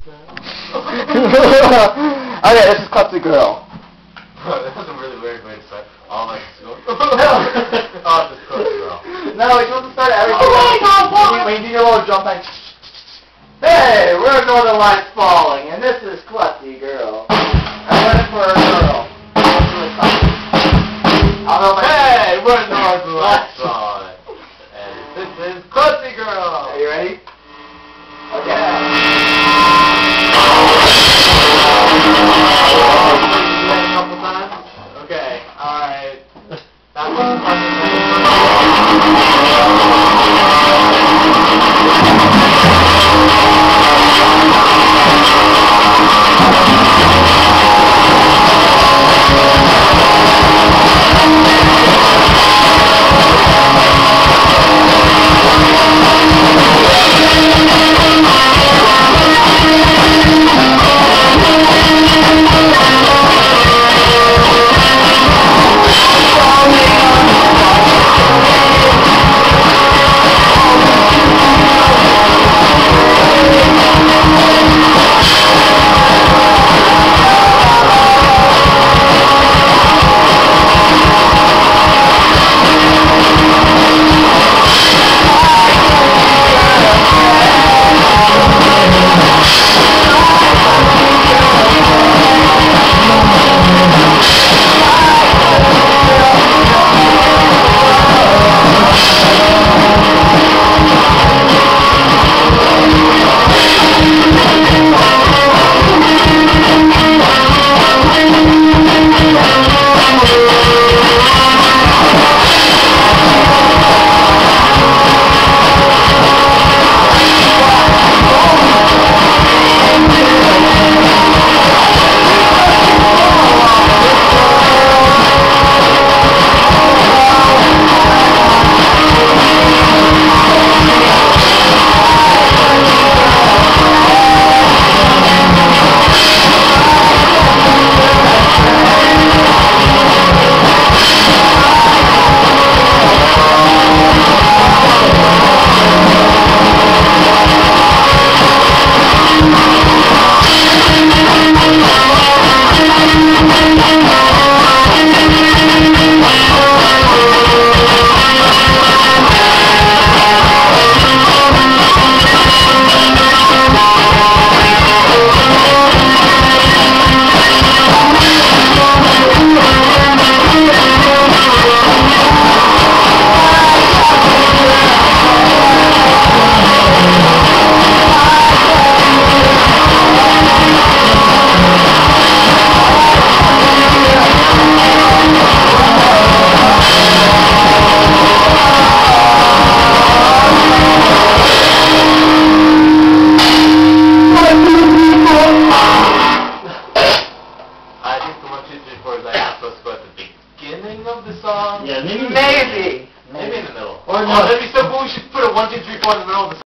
Okay, this is Klutzy Girl. That was a really weird way to start. All my school. Oh, this Klutzy Girl. No, you're supposed to start everything. Oh my God, when you do your little jump like, hey, we're Northern Lights Falling, and this is Klutzy Girl. I'm ready for a girl. Hey, we're Northern Lights Falling, and this is Klutzy Girl. Are you ready? Okay. Okay, alright. That was of the song? Yeah, maybe. Maybe in the middle. Or no. Oh, that'd be so cool. We should put a 1, 2, 3, 4 in the middle of the song.